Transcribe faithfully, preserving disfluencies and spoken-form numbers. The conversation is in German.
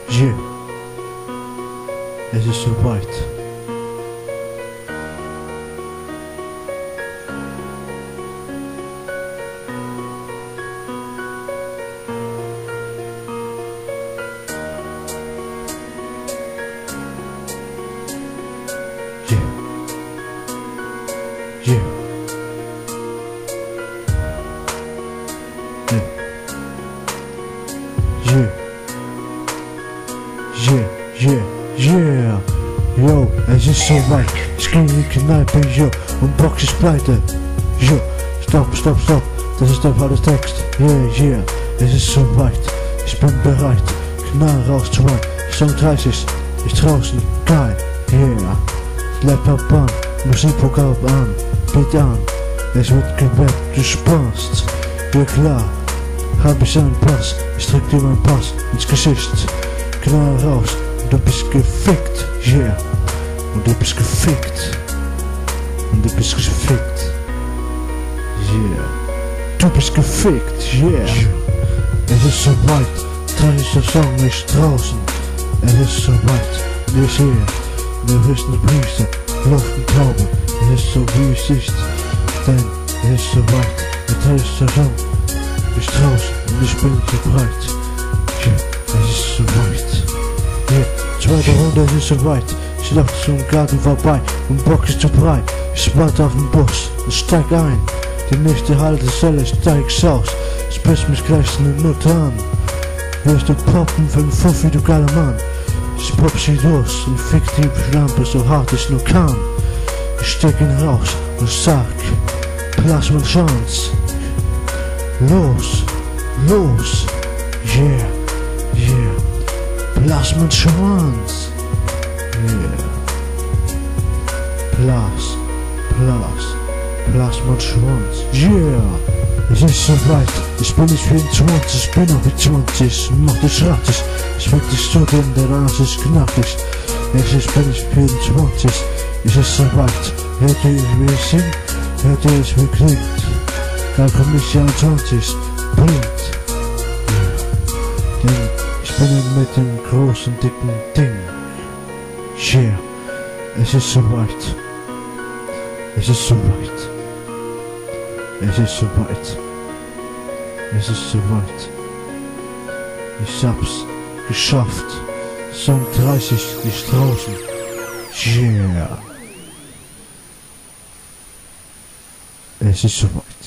Yeah. Es ist soweit. Yeah. Yeah. Yeah. Yeah. Yeah. Yeah. Yo, es ist soweit. Ich gehe in die Kneipe, yo, und Box ist pleite. Yo, stopp, stopp, stopp. Das ist der falsche Text. Yeah, yeah. Es ist soweit. Ich bin bereit. Knall raus zu rein. Song dreißig ist draußen. Geil. Yeah. Laptop an. Musikprogramm an. Beat an. Es wird gewählt. Du sparst. Ja klar. Hab ich einen Pass. Ich drück dir meinen Pass ins Gesicht. Knall raus. Und du bist gefickt. Yeah. Und du bist gefickt. Und du bist gefickt. Yeah. Du bist gefickt. Yeah. Es ist soweit. dreißigster Song ist draußen. Es ist soweit. Wir sehen. Wir wissen die Priester. Luft und Glaube. Es ist so wie es ist. Denn es ist soweit. Der dreißigste Song ist draußen. Und ich bin so breit. Yeah. Es ist soweit. Yeah. Zweite Runde, es ist soweit. Ich lache zum Garten vorbei und Bock ist zu breit. Ich warte auf den Bus und steig ein. Die nächste Haltestelle steig's aus. Sprich mich gleich eine Minute an. Hörst du poppen für den Fuffi, du geiler Mann. Ich pop sie los und fick die Lampe so hart ich nur kann. Ich steck ihn raus und sag, Plasma Chance. Los, los, yeah, yeah. Plasma Chance. Yeah. Plus, plus, Plasma Chance. Yeah. Es ist soweit. Ich bin nicht vierundzwanzig, ich bin auch wie zwanzig. Mach dich rattig. Ich will dich so denn der Arsch ist knackig. Es ist, bin ich vierundzwanzig. Es ist soweit. Hört ihr, wie ich sing? Hört ihr, es wie klingt? Dann komm ich einundzwanzig. Blinkt. Yeah. Denn ich bin mit dem großen, dicken Ding. Yeah. Es ist soweit. Es ist soweit. Es ist soweit. Es ist soweit. Ich hab's geschafft. Song dreißig ist draußen. Yeah. Es ist soweit.